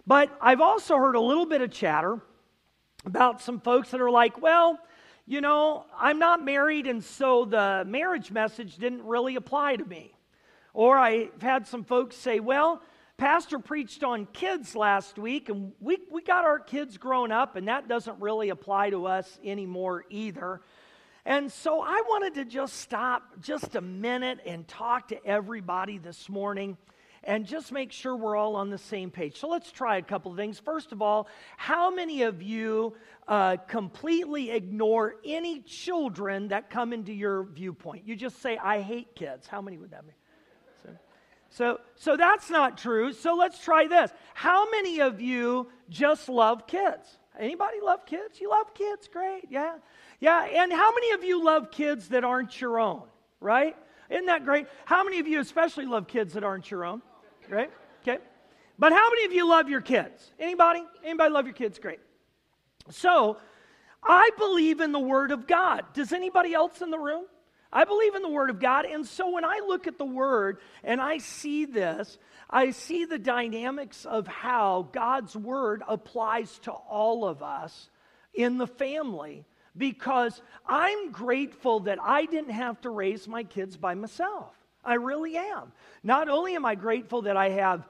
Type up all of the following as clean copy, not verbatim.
But I've also heard a little bit of chatter about some folks that are like, well, you know, I'm not married, and so the marriage message didn't really apply to me. Or I've had some folks say, well, Pastor preached on kids last week, and we got our kids grown up, and that doesn't really apply to us anymore either. And so I wanted to just stop just a minute and talk to everybody this morning and just make sure we're all on the same page. So let's try a couple of things. First of all, how many of you completely ignore any children that come into your viewpoint? You just say, I hate kids. How many would that be? So that's not true. So let's try this. How many of you just love kids? Anybody love kids? You love kids? Great. Yeah. Yeah. And how many of you love kids that aren't your own? Right? Isn't that great? How many of you especially love kids that aren't your own? Right? Okay. But how many of you love your kids? Anybody? Anybody love your kids? Great. So I believe in the Word of God. Does anybody else in the room? I believe in the Word of God, and so when I look at the Word and I see this, I see the dynamics of how God's Word applies to all of us in the family, because I'm grateful that I didn't have to raise my kids by myself. I really am. Not only am I grateful that I have,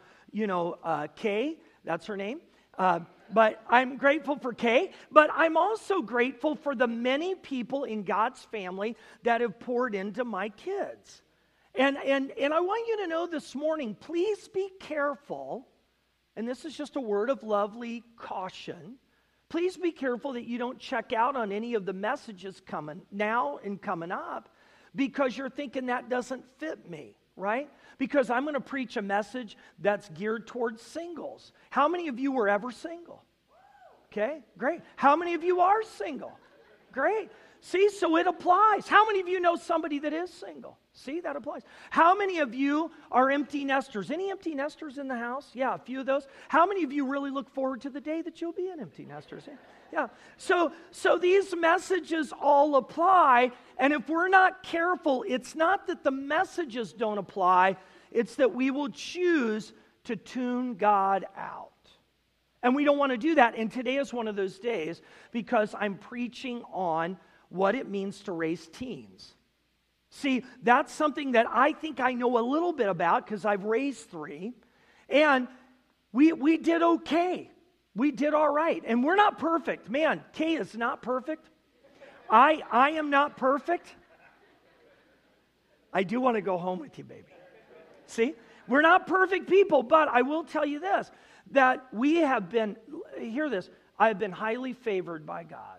Kay, that's her name, but I'm grateful for Kay, but I'm also grateful for the many people in God's family that have poured into my kids. And I want you to know this morning, please be careful, and this is just a word of lovely caution, please be careful that you don't check out on any of the messages coming now and coming up because you're thinking that doesn't fit me, right? Because I'm going to preach a message that's geared towards singles. How many of you were ever single? Okay, great. How many of you are single? Great. See, so it applies. How many of you know somebody that is single? See, that applies. How many of you are empty nesters? Any empty nesters in the house? Yeah, a few of those. How many of you really look forward to the day that you'll be an empty nester? Yeah. So these messages all apply, and if we're not careful, it's not that the messages don't apply, it's that we will choose to tune God out. And we don't want to do that, and today is one of those days because I'm preaching on what it means to raise teens. See, that's something that I think I know a little bit about because I've raised 3, and we did okay. We did all right, and we're not perfect. Man, Kay is not perfect. I am not perfect. I do want to go home with you, baby. See, we're not perfect people, but I will tell you this, that we have been, hear this, I have been highly favored by God.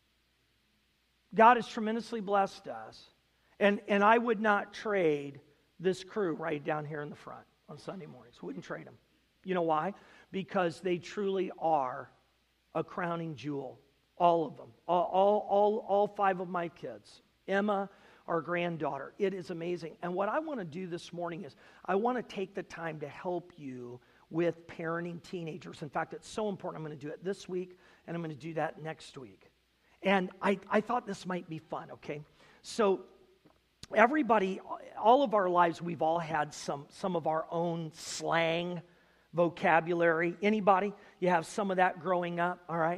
God has tremendously blessed us, and I would not trade this crew right down here in the front on Sunday mornings. Wouldn't trade them. You know why? Because they truly are a crowning jewel. All of them. All 5 of my kids. Emma, our granddaughter. It is amazing. And what I want to do this morning is I want to take the time to help you with parenting teenagers. In fact, it's so important. I'm going to do it this week, and I'm going to do that next week. And I thought this might be fun, okay? So everybody, all of our lives, we've all had some of our own slang vocabulary. Anybody? You have some of that growing up, all right?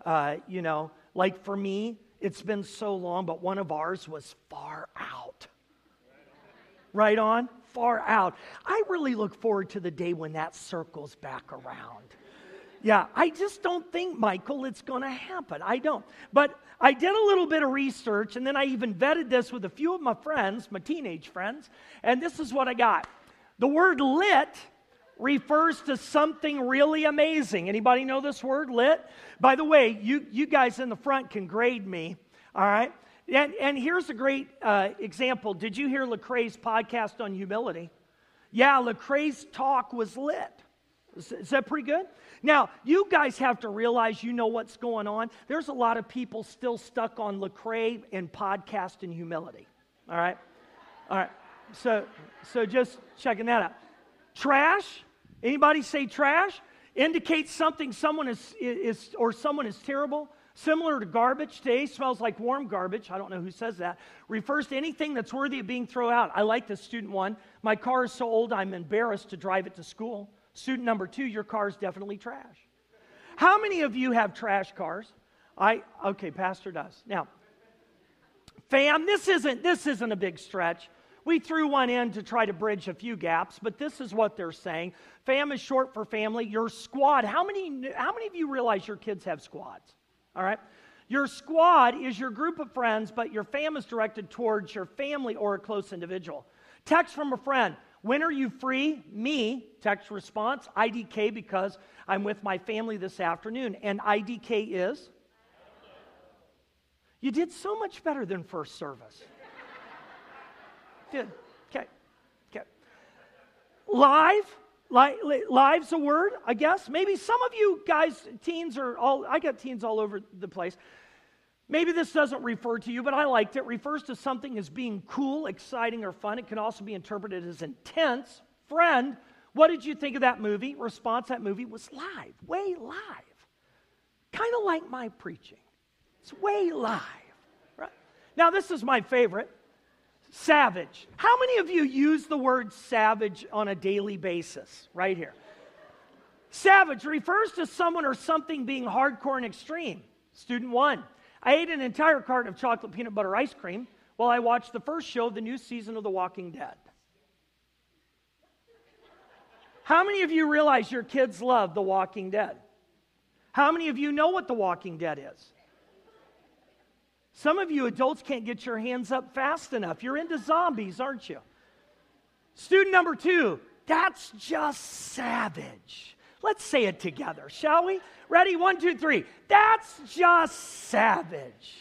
Like for me, it's been so long, but one of ours was far out. Right on? Far out. I really look forward to the day when that circles back around. Yeah, I just don't think, Michael, it's going to happen. I don't. But I did a little bit of research, and then I even vetted this with a few of my friends, my teenage friends, and this is what I got. The word lit refers to something really amazing. Anybody know this word, lit? By the way, you guys in the front can grade me, all right? And here's a great example. Did you hear Lecrae's podcast on humility? Yeah, Lecrae's talk was lit. Is that pretty good? Now, you guys have to realize you know what's going on. There's a lot of people still stuck on Lecrae and podcast and humility. All right? All right. So just checking that out. Trash. Anybody say trash? Indicates something someone is terrible. Similar to garbage. Today smells like warm garbage. I don't know who says that. Refers to anything that's worthy of being thrown out. I like the student one. My car is so old I'm embarrassed to drive it to school. Student number 2, your car is definitely trash. How many of you have trash cars? Okay, Pastor does. Now, fam, this isn't a big stretch. We threw one in to try to bridge a few gaps, but this is what they're saying. Fam is short for family. Your squad, how many of you realize your kids have squads? All right? Your squad is your group of friends, but your fam is directed towards your family or a close individual. Text from a friend. When are you free? Me, text response, IDK, because I'm with my family this afternoon. And IDK is? You did so much better than first service. Did. Okay. Live's a word, I guess. Maybe some of you guys, teens I got teens all over the place. Maybe this doesn't refer to you, but I liked it. It refers to something as being cool, exciting, or fun. It can also be interpreted as intense. Friend, what did you think of that movie? Response, that movie was live, way live. Kind of like my preaching. It's way live. Right? Now, this is my favorite. Savage. How many of you use the word savage on a daily basis? Right here. Savage refers to someone or something being hardcore and extreme. Student 1. I ate an entire carton of chocolate peanut butter ice cream while I watched the first show of the new season of The Walking Dead. How many of you realize your kids love The Walking Dead? How many of you know what The Walking Dead is? Some of you adults can't get your hands up fast enough. You're into zombies, aren't you? Student number 2, that's just savage. Let's say it together, shall we? Ready? 1, 2, 3. That's just savage.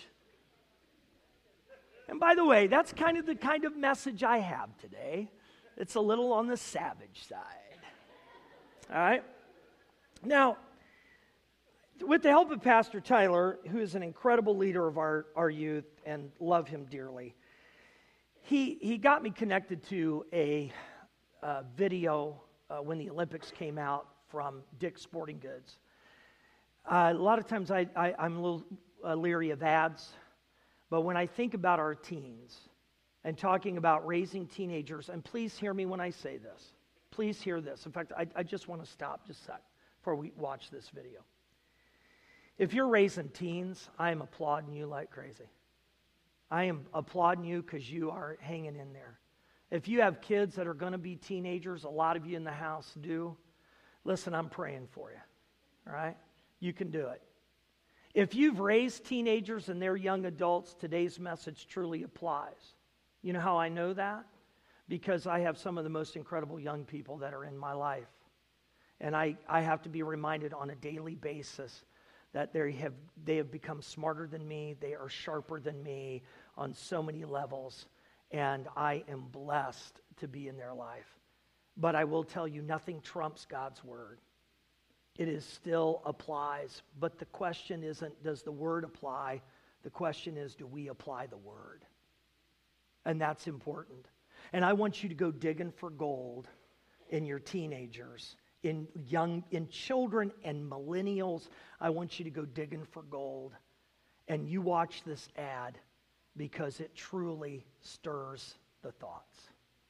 And by the way, that's kind of the kind of message I have today. It's a little on the savage side. All right? Now, with the help of Pastor Tyler, who is an incredible leader of our youth and love him dearly, he got me connected to a video when the Olympics came out from Dick's Sporting Goods. A lot of times I'm a little leery of ads, but when I think about our teens and talking about raising teenagers, and please hear me when I say this. Please hear this. In fact, I just want to stop just a sec before we watch this video. If you're raising teens, I am applauding you like crazy. I am applauding you because you are hanging in there. If you have kids that are going to be teenagers, a lot of you in the house do, listen, I'm praying for you, all right? You can do it. If you've raised teenagers and they're young adults, today's message truly applies. You know how I know that? Because I have some of the most incredible young people that are in my life. And I have to be reminded on a daily basis that they have become smarter than me, they are sharper than me on so many levels, and I am blessed to be in their life. But I will tell you, nothing trumps God's word. It is still applies, but the question isn't, does the word apply? The question is, do we apply the word? And that's important. And I want you to go digging for gold in your teenagers, in children and millennials. I want you to go digging for gold. And you watch this ad because it truly stirs the thoughts.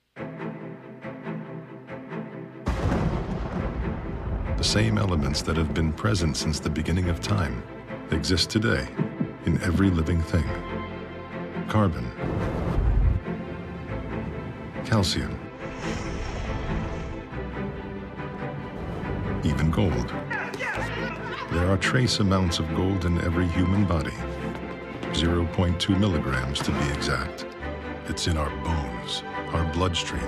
The same elements that have been present since the beginning of time exist today in every living thing. Carbon, calcium, even gold. There are trace amounts of gold in every human body, 0.2 milligrams to be exact. It's in our bones, our bloodstream.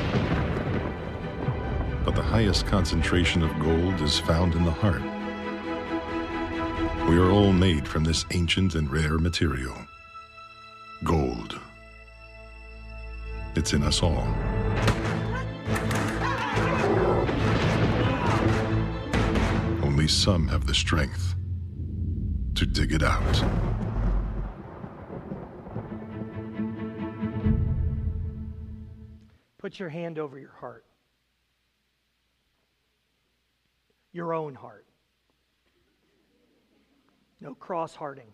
But the highest concentration of gold is found in the heart. We are all made from this ancient and rare material, gold. It's in us all. Only some have the strength to dig it out. Put your hand over your heart. Your own heart. No cross-hearting.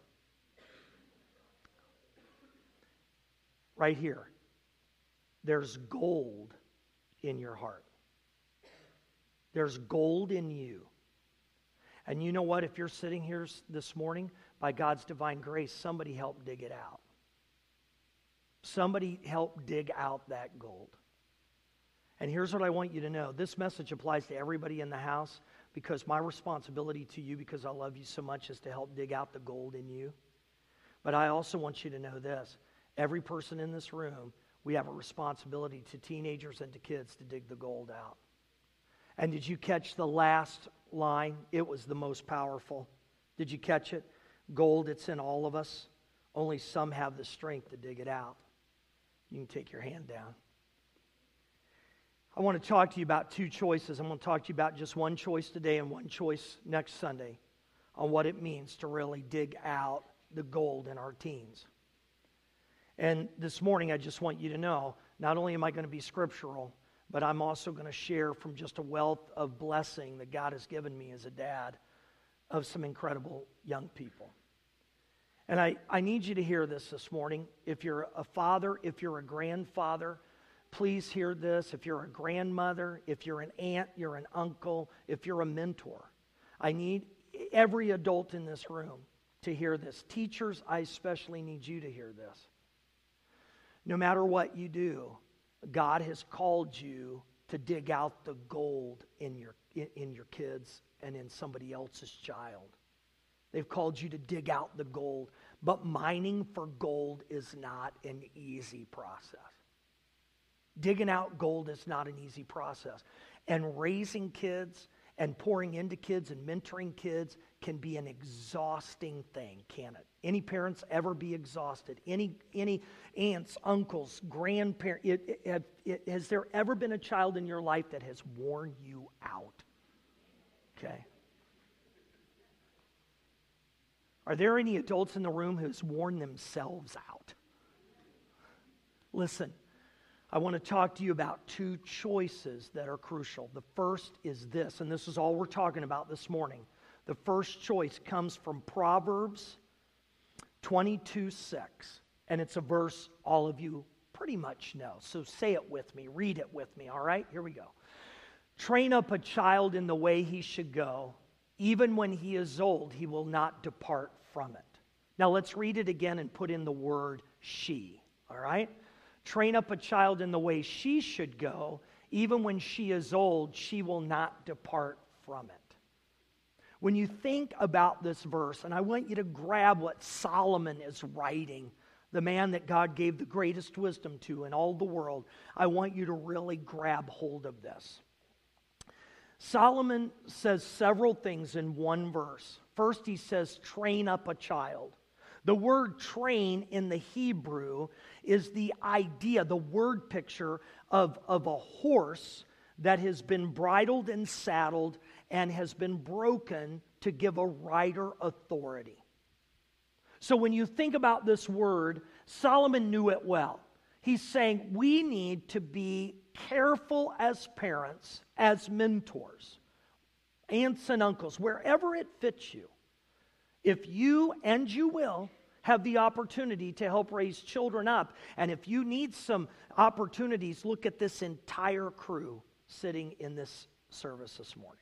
Right here. There's gold in your heart. There's gold in you. And you know what? If you're sitting here this morning, by God's divine grace, somebody helped dig it out. Somebody helped dig out that gold. And here's what I want you to know. This message applies to everybody in the house because my responsibility to you, because I love you so much, is to help dig out the gold in you. But I also want you to know this. Every person in this room, we have a responsibility to teenagers and to kids to dig the gold out. And did you catch the last line? It was the most powerful. Did you catch it? Gold, it's in all of us. Only some have the strength to dig it out. You can take your hand down. I want to talk to you about two choices. I'm going to talk to you about just one choice today and one choice next Sunday on what it means to really dig out the gold in our teens. And this morning, I just want you to know, not only am I going to be scriptural, but I'm also going to share from just a wealth of blessing that God has given me as a dad of some incredible young people. And I need you to hear this morning. If you're a father, if you're a grandfather, please hear this. If you're a grandmother, if you're an aunt, you're an uncle, if you're a mentor, I need every adult in this room to hear this. Teachers, I especially need you to hear this. No matter what you do, God has called you to dig out the gold in your kids and in somebody else's child. They've called you to dig out the gold. But mining for gold is not an easy process. Digging out gold is not an easy process. And raising kids and pouring into kids and mentoring kids can be an exhausting thing, can it? Any parents ever be exhausted? Any aunts, uncles, grandparents? Has there ever been a child in your life that has worn you out? Okay. Are there any adults in the room who's worn themselves out? Listen, I want to talk to you about two choices that are crucial. The first is this, and this is all we're talking about this morning. The first choice comes from Proverbs 22:6, and it's a verse all of you pretty much know. So say it with me, read it with me, all right? Here we go. Train up a child in the way he should go. Even when he is old, he will not depart from it. Now let's read it again and put in the word she, all right? Train up a child in the way she should go. Even when she is old, she will not depart from it. When you think about this verse, and I want you to grab what Solomon is writing, the man that God gave the greatest wisdom to in all the world, I want you to really grab hold of this. Solomon says several things in one verse. First, he says, train up a child. The word train in the Hebrew is the idea, the word picture of a horse that has been bridled and saddled and has been broken to give a rider authority. So when you think about this word, Solomon knew it well. He's saying we need to be careful as parents, as mentors, aunts and uncles, wherever it fits you. If you, and you will, have the opportunity to help raise children up, and if you need some opportunities, look at this entire crew sitting in this service this morning.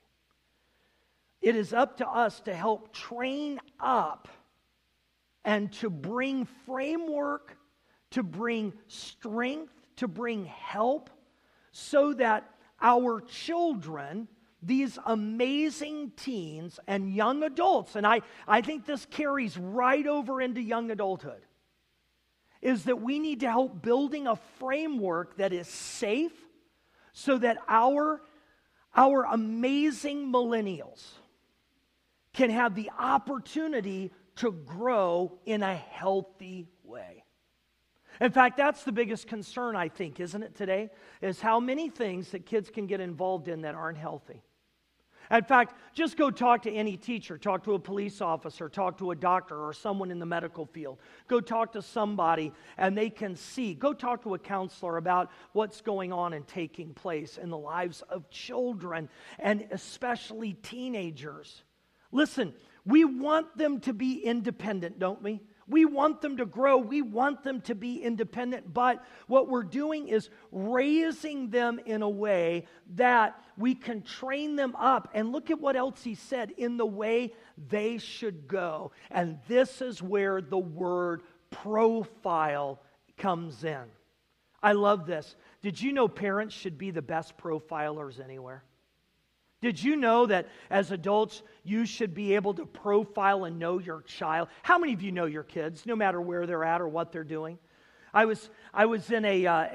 It is up to us to help train up and to bring framework, to bring strength, to bring help, so that our children, these amazing teens and young adults, and I think this carries right over into young adulthood, is that we need to help building a framework that is safe so that our amazing millennials can have the opportunity to grow in a healthy way. In fact, that's the biggest concern, I think, isn't it today? Is how many things that kids can get involved in that aren't healthy. In fact, just go talk to any teacher, talk to a police officer, talk to a doctor or someone in the medical field. Go talk to somebody and they can see. Go talk to a counselor about what's going on and taking place in the lives of children and especially teenagers. Listen, we want them to be independent, don't we? We want them to grow. We want them to be independent. But what we're doing is raising them in a way that we can train them up. And look at what else he said, in the way they should go. And this is where the word profile comes in. I love this. Did you know parents should be the best profilers anywhere? Did you know that as adults, you should be able to profile and know your child? How many of you know your kids, no matter where they're at or what they're doing? I was in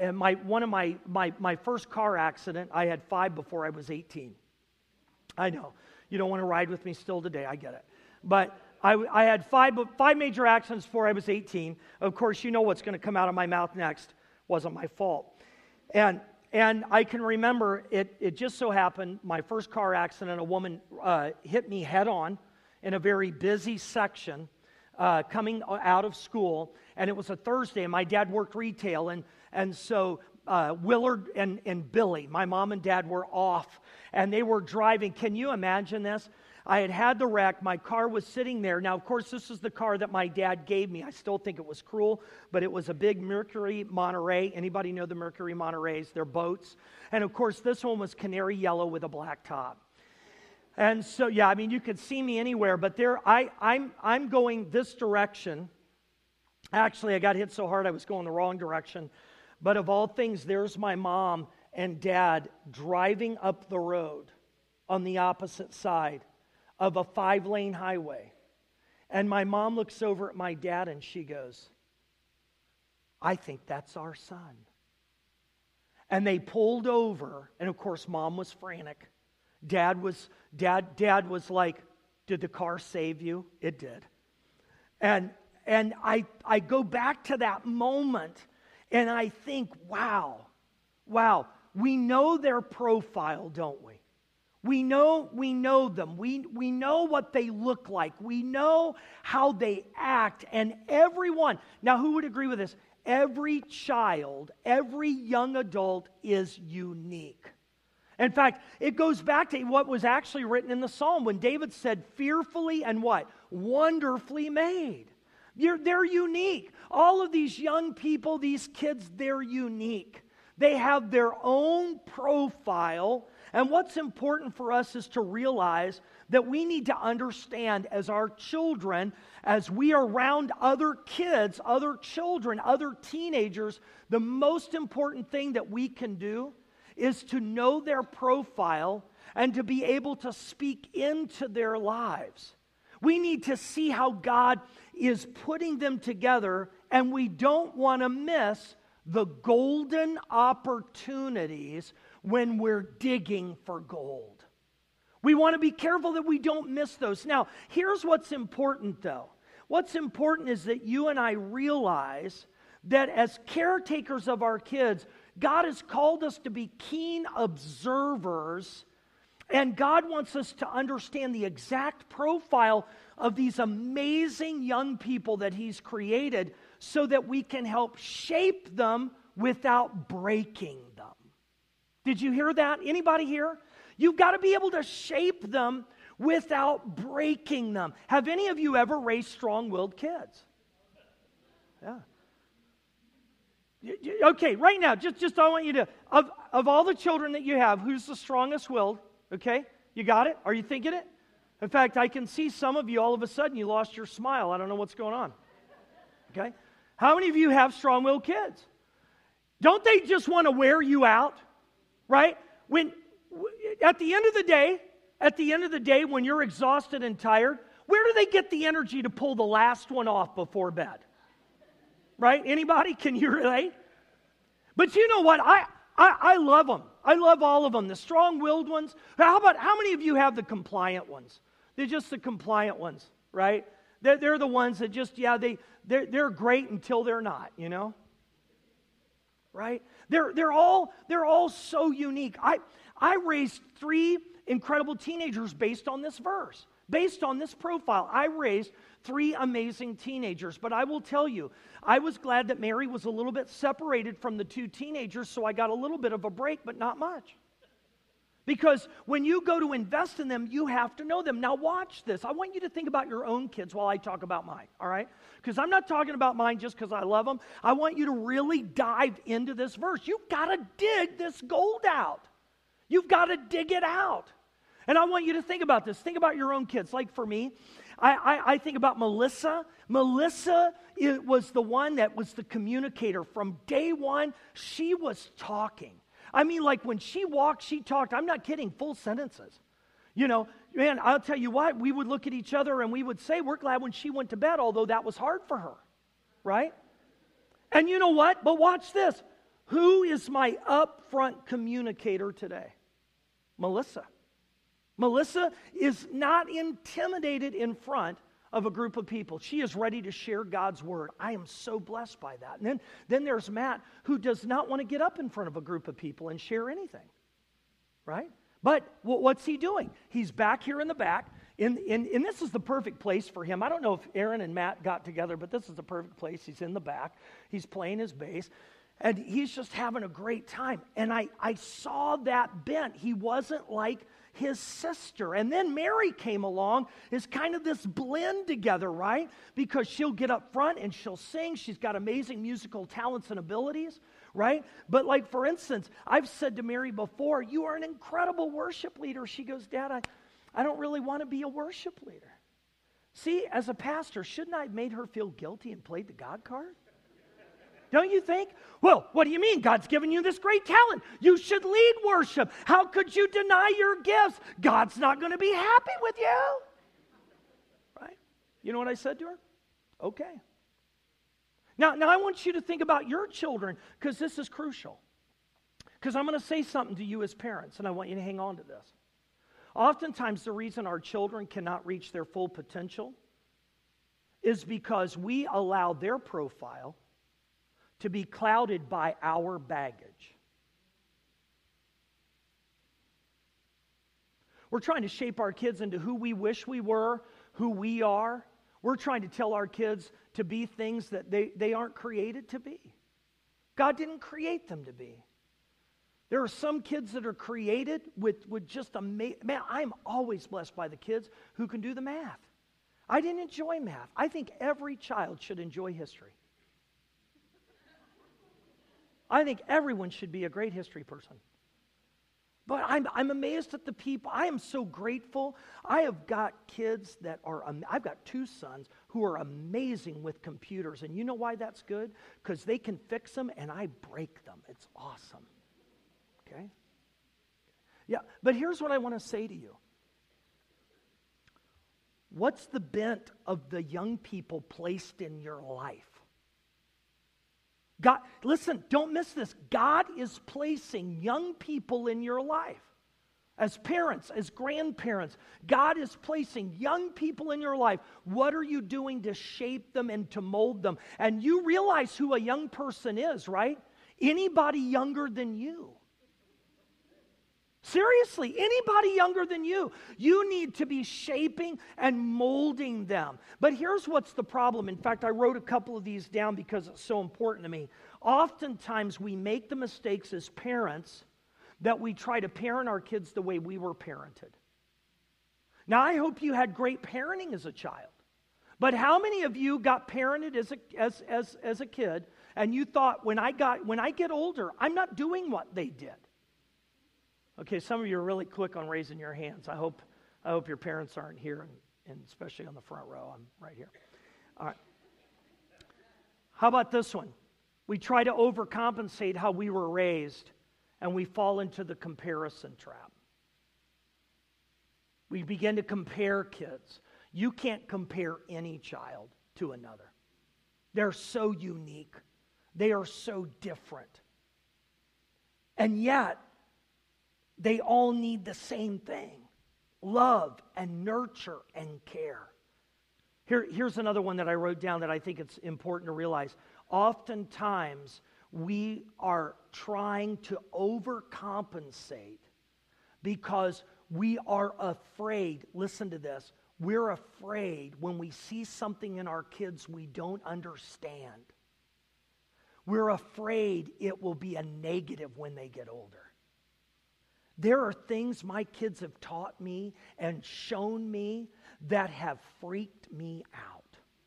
my first car accident. I had 5 before I was 18. I know. You don't want to ride with me still today. I get it. But I had 5 major accidents before I was 18. Of course, you know what's going to come out of my mouth next. Wasn't my fault. And I can remember it just so happened, my first car accident, a woman hit me head on in a very busy section coming out of school. And it was a Thursday, and my dad worked retail. And so Willard and Billy, my mom and dad, were off. And they were driving. Can you imagine this? I had the wreck. My car was sitting there. Now, of course, this is the car that my dad gave me. I still think it was cruel, but it was a big Mercury Monterey. Anybody know the Mercury Montereys? They're boats. And, of course, this one was canary yellow with a black top. And so, yeah, I mean, you could see me anywhere, but there, I'm going this direction. Actually, I got hit so hard I was going the wrong direction. But of all things, there's my mom and dad driving up the road on the opposite side of a 5-lane highway. And my mom looks over at my dad and she goes, I think that's our son. And they pulled over, and of course mom was frantic. Dad was like, did the car save you? It did. And I go back to that moment and I think, wow, we know their profile, don't we? We know them. We know what they look like. We know how they act. And everyone, now who would agree with this? Every child, every young adult is unique. In fact, it goes back to what was actually written in the Psalm when David said, fearfully and what? Wonderfully made. They're unique. All of these young people, these kids, they're unique. They have their own profile. And what's important for us is to realize that we need to understand as our children, as we are around other kids, other children, other teenagers, the most important thing that we can do is to know their profile and to be able to speak into their lives. We need to see how God is putting them together, and we don't want to miss the golden opportunities when we're digging for gold. We want to be careful that we don't miss those. Now, here's what's important though. What's important is that you and I realize that as caretakers of our kids, God has called us to be keen observers, and God wants us to understand the exact profile of these amazing young people that He's created so that we can help shape them without breaking them. Did you hear that? Anybody here? You've got to be able to shape them without breaking them. Have any of you ever raised strong-willed kids? Yeah. Okay, right now, just I want you to, of all the children that you have, who's the strongest willed? Okay, you got it? Are you thinking it? In fact, I can see some of you, all of a sudden, you lost your smile. I don't know what's going on. Okay? How many of you have strong-willed kids? Don't they just want to wear you out? Right? At the end of the day, when you're exhausted and tired, where do they get the energy to pull the last one off before bed? Right? Anybody? Can you relate? But you know what? I love them. I love all of them. The strong-willed ones. How many of you have the compliant ones? They're just the compliant ones, right? They're the ones that just, they're great until they're not, you know? Right? They're all so unique. I raised 3 incredible teenagers based on this verse, based on this profile. I raised 3 amazing teenagers, but I will tell you, I was glad that Mary was a little bit separated from the 2 teenagers, so I got a little bit of a break, but not much. Because when you go to invest in them, you have to know them. Now watch this. I want you to think about your own kids while I talk about mine, all right? Because I'm not talking about mine just because I love them. I want you to really dive into this verse. You've got to dig this gold out. You've got to dig it out. And I want you to think about this. Think about your own kids. Like for me, I think about Melissa. Melissa was the one that was the communicator. From day one, she was talking. I mean, like when she walked, she talked. I'm not kidding, full sentences. You know, man, I'll tell you what, we would look at each other and we would say, we're glad when she went to bed, although that was hard for her, right? And you know what? But watch this. Who is my upfront communicator today? Melissa. Melissa is not intimidated in front of a group of people. She is ready to share God's word. I am so blessed by that. And then there's Matt, who does not want to get up in front of a group of people and share anything, right? But what's he doing? He's back here in the back, and this is the perfect place for him. I don't know if Aaron and Matt got together, but this is the perfect place. He's in the back. He's playing his bass, and he's just having a great time. And I saw that bent. He wasn't like his sister. And then Mary came along as kind of this blend together, right? Because she'll get up front and she'll sing. She's got amazing musical talents and abilities, right? But like, for instance, I've said to Mary before, you are an incredible worship leader. She goes, Dad, I don't really want to be a worship leader. See, as a pastor, shouldn't I have made her feel guilty and played the God card? Don't you think? Well, what do you mean? God's given you this great talent. You should lead worship. How could you deny your gifts? God's not going to be happy with you. Right? You know what I said to her? Okay. Now I want you to think about your children, because this is crucial. Because I'm going to say something to you as parents, and I want you to hang on to this. Oftentimes, the reason our children cannot reach their full potential is because we allow their profile to be clouded by our baggage. We're trying to shape our kids into who we wish we were, who we are. We're trying to tell our kids to be things that they aren't created to be. God didn't create them to be. There are some kids that are created with just man, I'm always blessed by the kids who can do the math. I didn't enjoy math. I think every child should enjoy history. I think everyone should be a great history person. But I'm amazed at the people. I am so grateful. I have got kids that are, I've got 2 sons who are amazing with computers. And you know why that's good? Because they can fix them and I break them. It's awesome. Okay? Yeah, but here's what I want to say to you. What's the bent of the young people placed in your life? God, listen, don't miss this. God is placing young people in your life. As parents, as grandparents, God is placing young people in your life. What are you doing to shape them and to mold them? And you realize who a young person is, right? Anybody younger than you. Seriously, anybody younger than you. You need to be shaping and molding them. But here's what's the problem. In fact, I wrote a couple of these down because it's so important to me. Oftentimes, we make the mistakes as parents that we try to parent our kids the way we were parented. Now, I hope you had great parenting as a child. But how many of you got parented as a kid and you thought, when I get older, I'm not doing what they did? Okay, some of you are really quick on raising your hands. I hope your parents aren't here, and especially on the front row. I'm right here. All right. How about this one? We try to overcompensate how we were raised, and we fall into the comparison trap. We begin to compare kids. You can't compare any child to another. They're so unique. They are so different. And yet, they all need the same thing: love and nurture and care. Here's another one that I wrote down that I think it's important to realize. Oftentimes, we are trying to overcompensate because we are afraid. Listen to this. We're afraid when we see something in our kids we don't understand. We're afraid it will be a negative when they get older. There are things my kids have taught me and shown me that have freaked me out.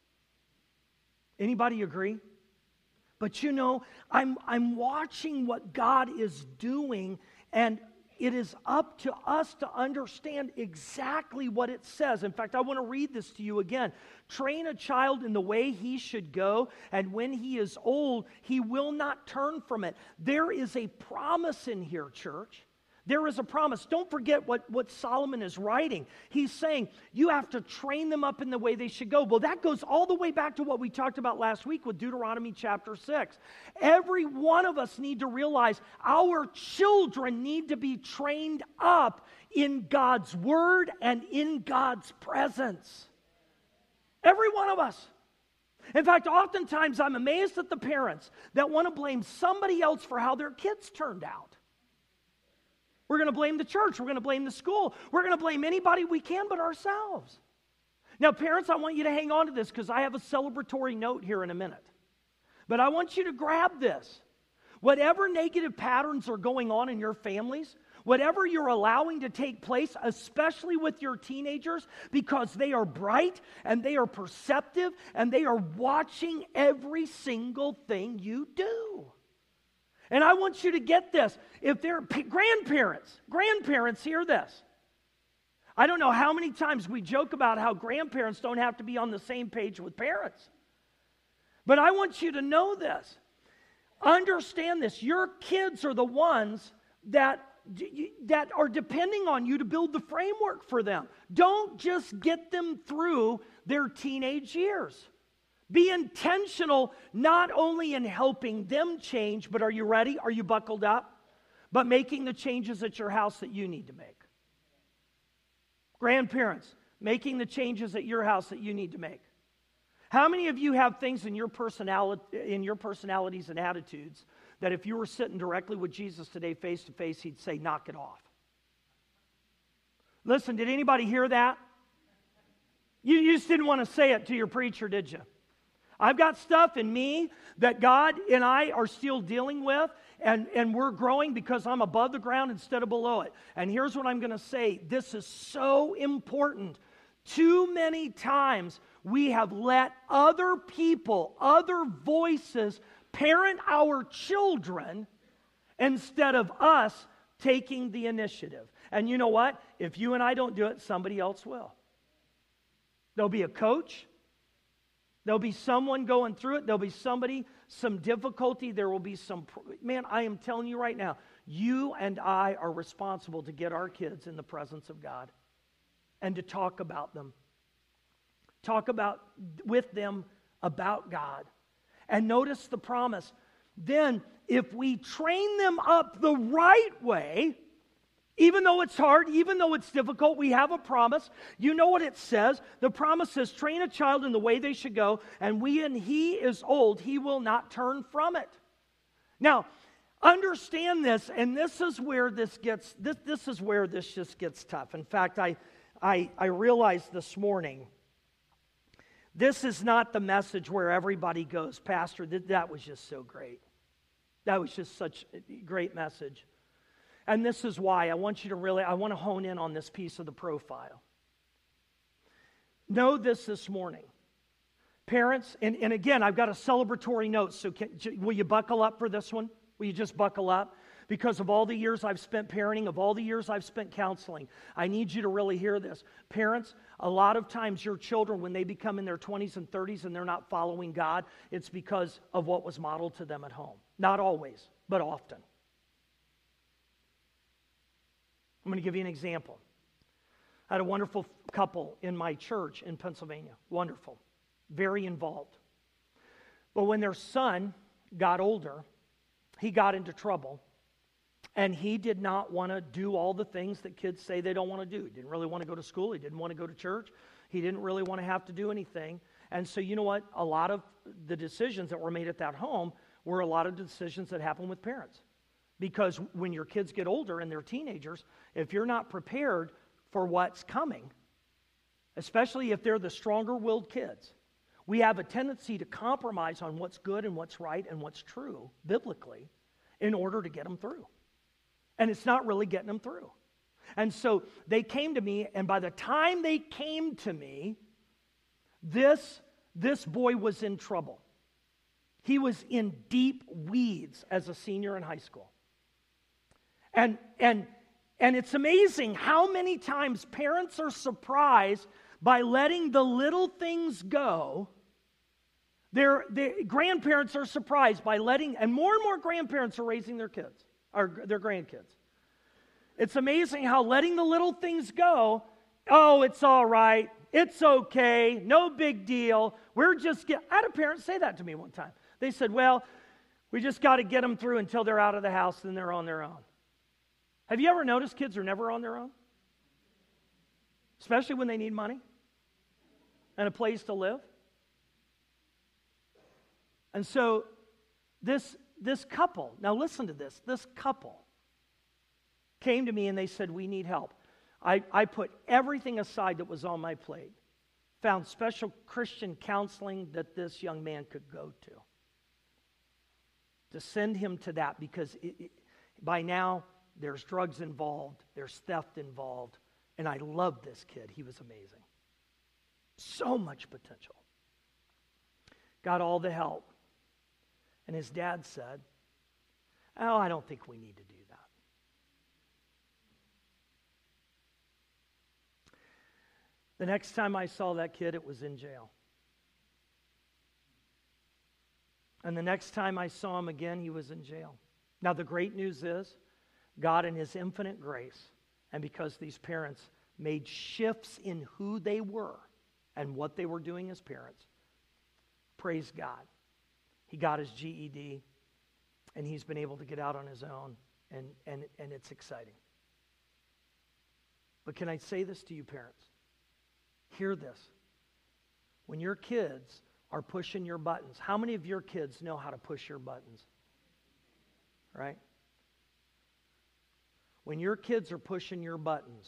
Anybody agree? But you know, I'm watching what God is doing, and it is up to us to understand exactly what it says. In fact, I want to read this to you again. Train a child in the way he should go, and when he is old, he will not turn from it. There is a promise in here, church. There is a promise. Don't forget what Solomon is writing. He's saying you have to train them up in the way they should go. Well, that goes all the way back to what we talked about last week with Deuteronomy chapter 6. Every one of us need to realize our children need to be trained up in God's word and in God's presence. Every one of us. In fact, oftentimes I'm amazed at the parents that want to blame somebody else for how their kids turned out. We're going to blame the church. We're going to blame the school. We're going to blame anybody we can but ourselves. Now, parents, I want you to hang on to this because I have a celebratory note here in a minute. But I want you to grab this. Whatever negative patterns are going on in your families, whatever you're allowing to take place, especially with your teenagers, because they are bright and they are perceptive and they are watching every single thing you do. And I want you to get this. If they're grandparents, hear this. I don't know how many times we joke about how grandparents don't have to be on the same page with parents. But I want you to know this. Understand this. Your kids are the ones that are depending on you to build the framework for them. Don't just get them through their teenage years. Be intentional not only in helping them change, but are you ready? Are you buckled up? But making the changes at your house that you need to make. Grandparents, making the changes at your house that you need to make. How many of you have things in your personalities and attitudes that if you were sitting directly with Jesus today face to face, he'd say, knock it off? Listen, did anybody hear that? You just didn't want to say it to your preacher, did you? I've got stuff in me that God and I are still dealing with, and we're growing because I'm above the ground instead of below it. And here's what I'm going to say. This is so important. Too many times we have let other people, other voices, parent our children instead of us taking the initiative. And you know what? If you and I don't do it, somebody else will. There'll be a coach. There'll be someone going through it. There'll be somebody, some difficulty. There will be some... Man, I am telling you right now, you and I are responsible to get our kids in the presence of God and to talk about them. Talk with them about God. And notice the promise. Then, if we train them up the right way, even though it's hard, even though it's difficult, we have a promise. You know what it says? The promise says, train a child in the way they should go, and when he is old, he will not turn from it. Now, understand this, and this is where this just gets tough. In fact, I realized this morning, this is not the message where everybody goes, Pastor, that was just so great. That was just such a great message. And this is why I want to hone in on this piece of the profile. Know this morning. Parents, and again, I've got a celebratory note, so will you buckle up for this one? Will you just buckle up? Because of all the years I've spent parenting, of all the years I've spent counseling, I need you to really hear this. Parents, a lot of times your children, when they become in their 20s and 30s and they're not following God, it's because of what was modeled to them at home. Not always, but often. I'm going to give you an example. I had a wonderful couple in my church in Pennsylvania. Wonderful. Very involved. But when their son got older, he got into trouble. And he did not want to do all the things that kids say they don't want to do. He didn't really want to go to school. He didn't want to go to church. He didn't really want to have to do anything. And so you know what? A lot of the decisions that were made at that home were a lot of decisions that happen with parents. Because when your kids get older and they're teenagers, if you're not prepared for what's coming, especially if they're the stronger-willed kids, we have a tendency to compromise on what's good and what's right and what's true biblically in order to get them through. and it's not really getting them through. And so they came to me, and by the time they came to me, this boy was in trouble. He was in deep weeds as a senior in high school. And it's amazing how many times parents are surprised by letting the little things go. Their grandparents are surprised by letting, and more grandparents are raising their kids, or their grandkids. It's amazing how letting the little things go, oh, it's all right, it's okay, no big deal. I had a parent say that to me one time. They said, well, we just got to get them through until they're out of the house, then they're on their own. Have you ever noticed kids are never on their own? Especially when they need money and a place to live. And so this couple, now listen to this couple came to me and they said, we need help. I put everything aside that was on my plate, found special Christian counseling that this young man could go to send him to that, because by now there's drugs involved, there's theft involved, and I love this kid. He was amazing. So much potential. Got all the help. And his dad said, oh, I don't think we need to do that. The next time I saw that kid, it was in jail. And the next time I saw him again, he was in jail. Now, the great news is, God in His infinite grace, and because these parents made shifts in who they were and what they were doing as parents, praise God, he got his GED, and he's been able to get out on his own, and it's exciting. But can I say this to you, parents? Hear this. When your kids are pushing your buttons, how many of your kids know how to push your buttons? Right? When your kids are pushing your buttons,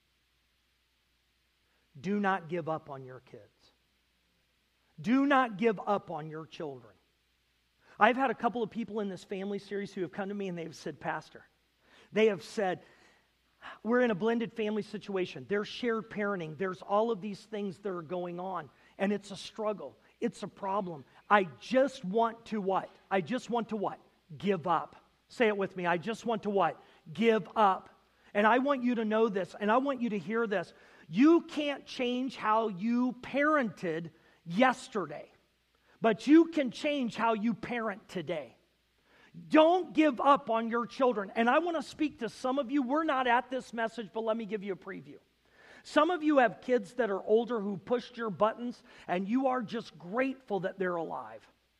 do not give up on your kids. Do not give up on your children. I've had a couple of people in this family series who have come to me and they've said, Pastor, they have said, we're in a blended family situation. There's shared parenting. There's all of these things that are going on. And it's a struggle. It's a problem. I just want to what? I just want to what? Give up. Say it with me. I just want to what? Give up. And I want you to know this, and I want you to hear this. You can't change how you parented yesterday, but you can change how you parent today. Don't give up on your children. And I want to speak to some of you. We're not at this message, but let me give you a preview. Some of you have kids that are older who pushed your buttons, and you are just grateful that they're alive.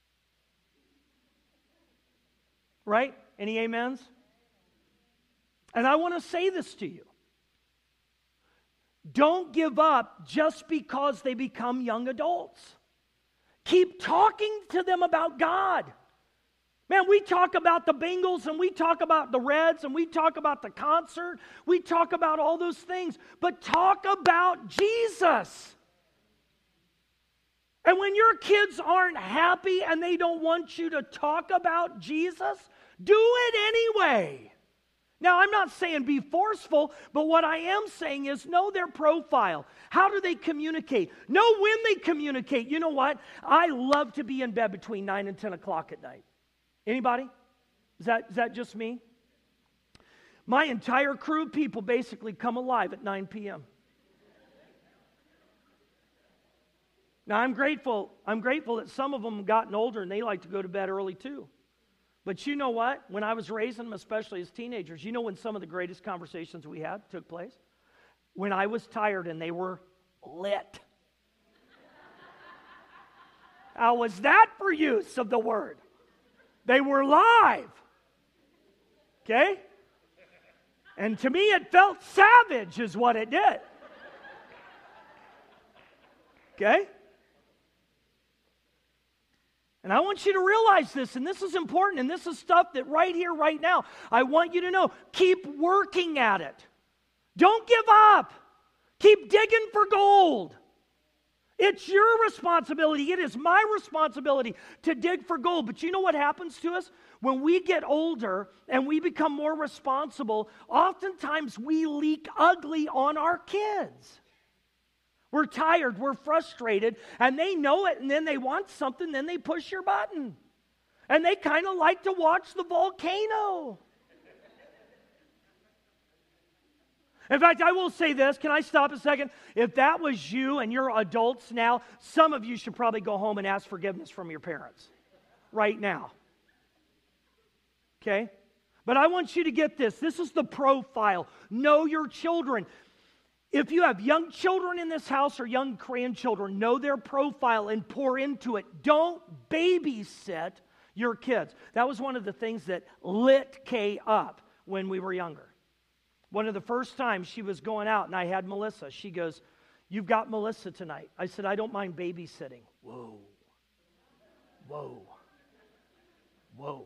Right? Any amens? And I want to say this to you. Don't give up just because they become young adults. Keep talking to them about God. Man, we talk about the Bengals and we talk about the Reds and we talk about the concert. We talk about all those things. But talk about Jesus. And when your kids aren't happy and they don't want you to talk about Jesus, do it anyway. Now, I'm not saying be forceful, but what I am saying is know their profile. How do they communicate? Know when they communicate. You know what? I love to be in bed between 9 and 10 o'clock at night. Anybody? Is that just me? My entire crew of people basically come alive at 9 p.m. Now, I'm grateful that some of them have gotten older and they like to go to bed early too. But you know what? When I was raising them, especially as teenagers, you know when some of the greatest conversations we had took place? When I was tired and they were lit. How was that for use of the word? They were live. Okay? And to me, it felt savage is what it did. Okay? And I want you to realize this, and this is important, and this is stuff that right here, right now, I want you to know. Keep working at it. Don't give up. Keep digging for gold. It's your responsibility. It is my responsibility to dig for gold. But you know what happens to us? When we get older and we become more responsible, oftentimes we leak ugly on our kids. We're tired, we're frustrated, and they know it, and then they want something, then they push your button. And they kind of like to watch the volcano. In fact, I will say this. Can I stop a second? If that was you and you're adults now, some of you should probably go home and ask forgiveness from your parents right now. Okay? But I want you to get this. This is the profile. Know your children. If you have young children in this house or young grandchildren, know their profile and pour into it. Don't babysit your kids. That was one of the things that lit Kay up when we were younger. One of the first times she was going out and I had Melissa, she goes, "You've got Melissa tonight." I said, "I don't mind babysitting." Whoa. Whoa. Whoa.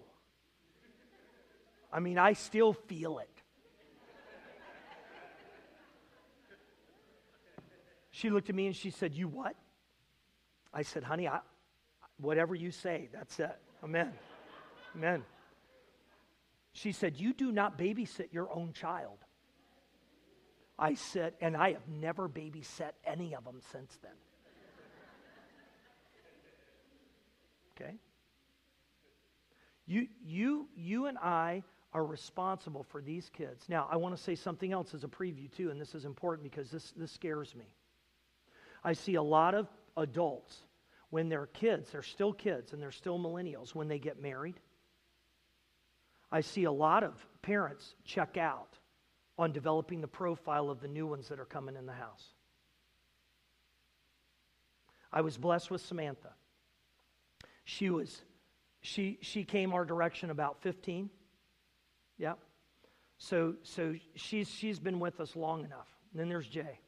I mean, I still feel it. She looked at me and she said, "You what?" I said, "Honey, whatever you say, that's it. Amen. Amen." She said, "You do not babysit your own child." I said, and I have never babysat any of them since then. Okay? You and I are responsible for these kids. Now, I want to say something else as a preview too, and this is important because this scares me. I see a lot of adults, when they're kids, they're still kids and they're still millennials, when they get married. I see a lot of parents check out on developing the profile of the new ones that are coming in the house. I was blessed with Samantha. She came our direction about 15. Yeah. So she's been with us long enough. And then there's Jay.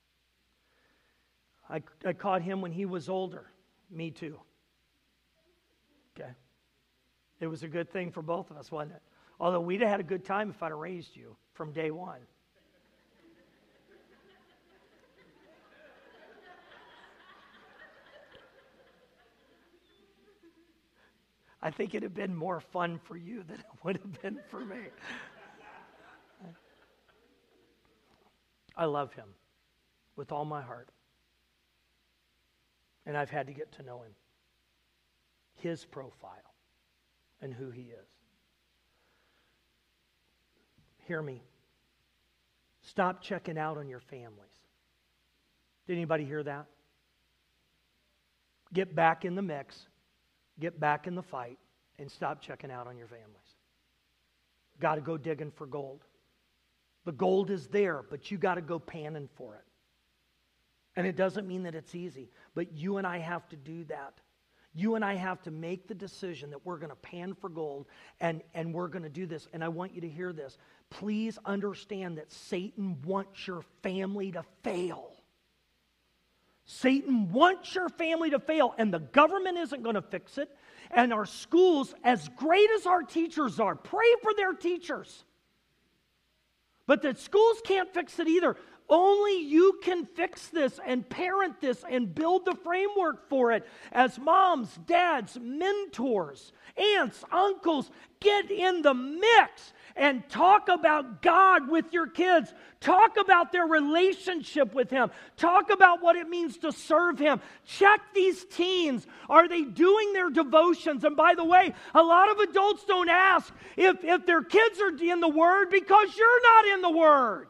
I caught him when he was older. Me too. Okay. It was a good thing for both of us, wasn't it? Although we'd have had a good time if I'd have raised you from day one. I think it'd have been more fun for you than it would have been for me. I love him with all my heart. And I've had to get to know him, his profile, and who he is. Hear me. Stop checking out on your families. Did anybody hear that? Get back in the mix, get back in the fight, and stop checking out on your families. Got to go digging for gold. The gold is there, but you got to go panning for it. And it doesn't mean that it's easy, but you and I have to do that. You and I have to make the decision that we're going to pan for gold and we're going to do this. And I want you to hear this. Please understand that Satan wants your family to fail. Satan wants your family to fail, and the government isn't going to fix it. And our schools, as great as our teachers are, pray for their teachers. But the schools can't fix it either. Only you can fix this and parent this and build the framework for it. As moms, dads, mentors, aunts, uncles, get in the mix and talk about God with your kids. Talk about their relationship with Him. Talk about what it means to serve Him. Check these teens. Are they doing their devotions? And by the way, a lot of adults don't ask if their kids are in the Word because you're not in the Word.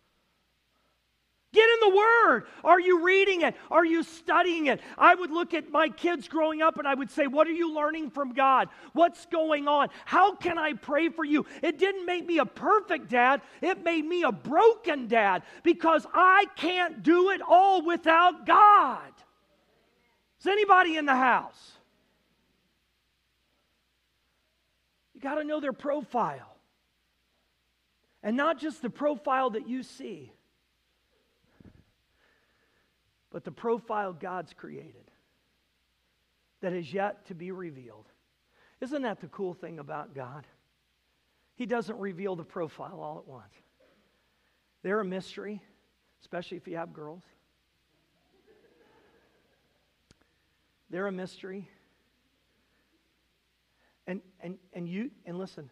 Get in the Word. Are you reading it? Are you studying it? I would look at my kids growing up and I would say, what are you learning from God? What's going on? How can I pray for you? It didn't make me a perfect dad. It made me a broken dad because I can't do it all without God. Is anybody in the house? You got to know their profile. And not just the profile that you see, but the profile God's created that is yet to be revealed. Isn't that the cool thing about God? He doesn't reveal the profile all at once. They're a mystery, especially if you have girls. They're a mystery. And listen,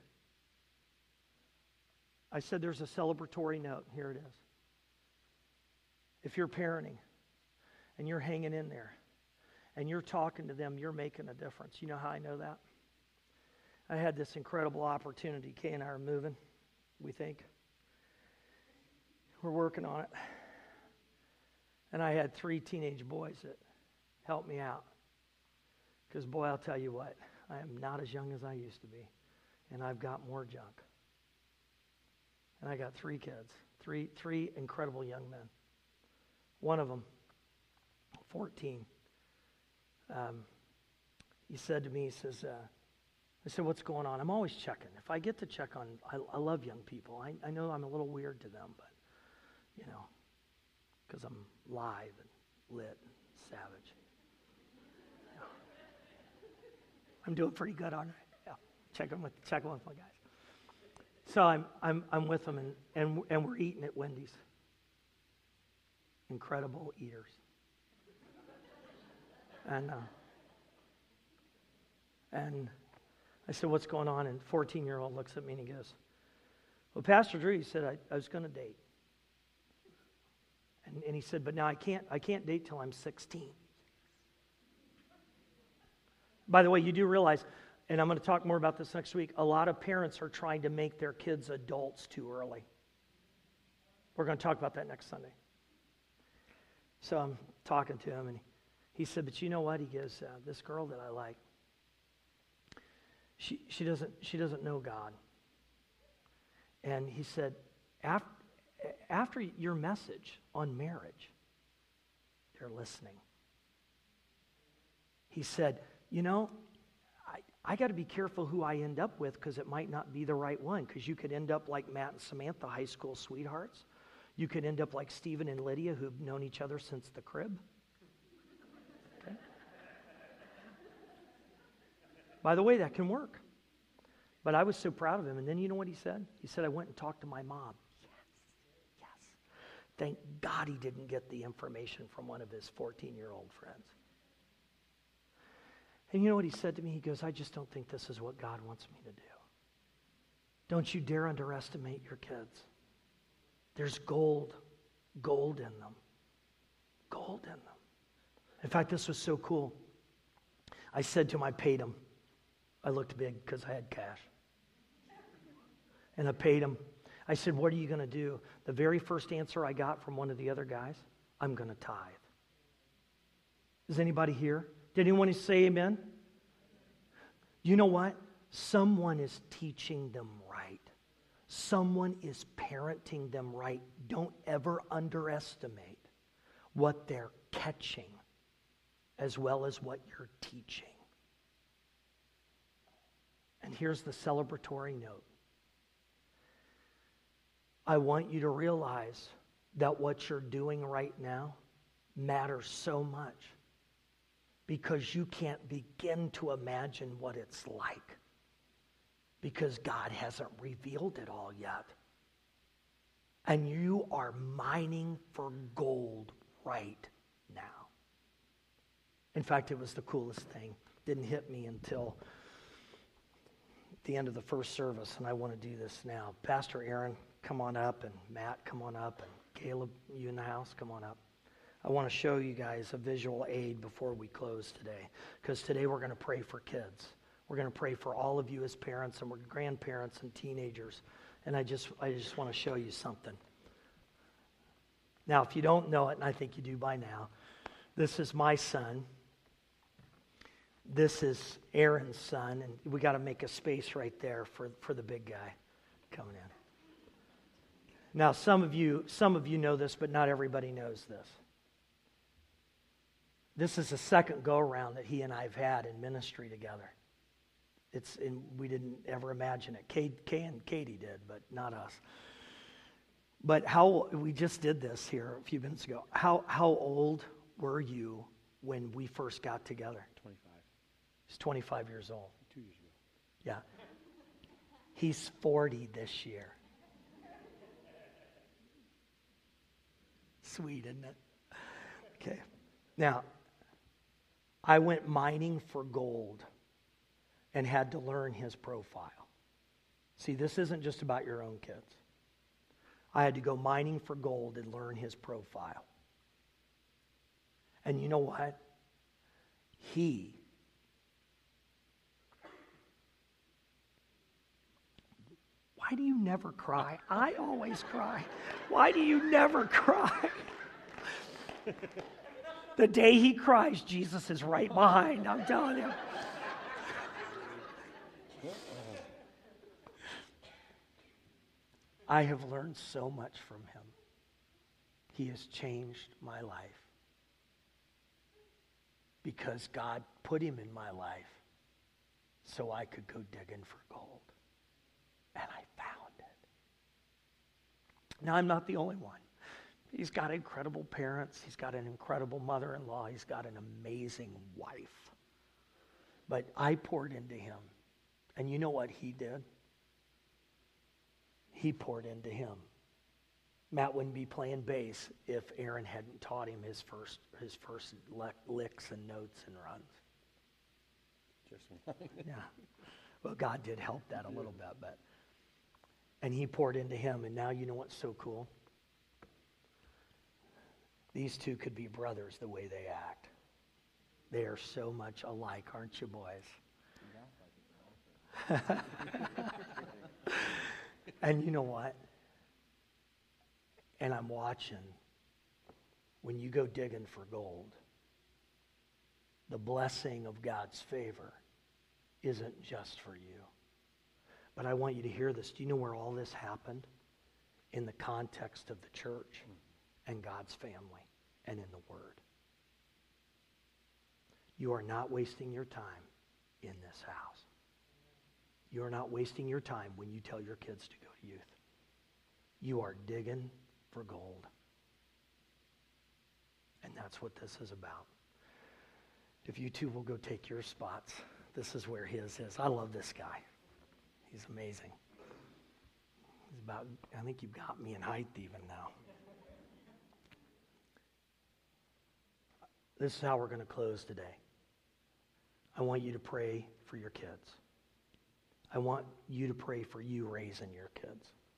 I said there's a celebratory note. Here it is. If you're parenting and you're hanging in there and you're talking to them, you're making a difference. You know how I know that? I had this incredible opportunity. Kay and I are moving, we think. We're working on it. And I had 3 teenage boys that helped me out. Because, boy, I'll tell you what, I am not as young as I used to be. And I've got more junk. And I got 3 kids, three incredible young men. One of them, 14, he said to me, he says, I said, what's going on? I'm always checking. If I get to check on, I love young people. I know I'm a little weird to them, but, you know, because I'm live and lit and savage. You know. I'm doing pretty good, aren't I? Yeah, checking with my guys. So I'm with them, and we're eating at Wendy's. Incredible eaters. And I said, what's going on? And 14-year-old looks at me and he goes, well, Pastor Drew, he said, I was going to date. And he said, but now I can't date till I'm 16. By the way, you do realize, and I'm going to talk more about this next week, a lot of parents are trying to make their kids adults too early. We're going to talk about that next Sunday. So I'm talking to him, and he said, but you know what? He goes, this girl that I like, she doesn't know God. And he said, after your message on marriage, they're listening. He said, you know, I got to be careful who I end up with because it might not be the right one, because you could end up like Matt and Samantha, high school sweethearts. You could end up like Stephen and Lydia, who've known each other since the crib. Okay. By the way, that can work. But I was so proud of him. And then you know what he said? He said, I went and talked to my mom. Yes. Thank God he didn't get the information from one of his 14-year-old friends. And you know what he said to me? He goes, I just don't think this is what God wants me to do. Don't you dare underestimate your kids. There's gold in them. Gold in them. In fact, this was so cool. I said to him, I paid him. I looked big because I had cash. And I paid him. I said, what are you going to do? The very first answer I got from one of the other guys, I'm going to tithe. Is anybody here? Did anyone say amen? You know what? Someone is teaching them right. Someone is parenting them right. Don't ever underestimate what they're catching as well as what you're teaching. And here's the celebratory note. I want you to realize that what you're doing right now matters so much because you can't begin to imagine what it's like because God hasn't revealed it all yet. And you are mining for gold right now. In fact, it was the coolest thing. Didn't hit me until the end of the first service, and I want to do this now. Pastor Aaron, come on up, and Matt, come on up, and Caleb, you in the house, come on up. I want to show you guys a visual aid before we close today, because today we're going to pray for kids. We're going to pray for all of you as parents and grandparents and teenagers, and I just want to show you something. Now, if you don't know it, and I think you do by now, this is my son. This is Aaron's son, and we got to make a space right there for the big guy coming in. Now, some of you know this, but not everybody knows this. This is the second go-around that he and I have had in ministry together. We didn't ever imagine it. Kay and Katie did, but not us. But we just did this here a few minutes ago. How old were you when we first got together? 25. He's 25 years old. 2 years ago. Yeah. He's 40 this year. Sweet, isn't it? Okay. Now, I went mining for gold and had to learn his profile. See, this isn't just about your own kids. I had to go mining for gold and learn his profile. And you know what? Why do you never cry? I always cry. Why do you never cry? The day he cries, Jesus is right behind, I'm telling you. I have learned so much from him. He has changed my life because God put him in my life so I could go digging for gold. And I found it. Now, I'm not the only one. He's got incredible parents. He's got an incredible mother-in-law. He's got an amazing wife. But I poured into him. And you know what he did? He poured into him. Matt wouldn't be playing bass if Aaron hadn't taught him his first licks and notes and runs. Just one. Yeah. Well, God did help that a little bit, but. And he poured into him, and now you know what's so cool? These two could be brothers the way they act. They are so much alike, aren't you, boys? And you know what? And I'm watching. When you go digging for gold, the blessing of God's favor isn't just for you. But I want you to hear this. Do you know where all this happened? In the context of the church and God's family and in the Word. You are not wasting your time in this house. You are not wasting your time when you tell your kids to go to youth. You are digging for gold. And that's what this is about. If you two will go take your spots, this is where his is. I love this guy. He's amazing. He's about, I think you've got me in height even now. This is how we're going to close today. I want you to pray for your kids. I want you to pray for you raising your kids.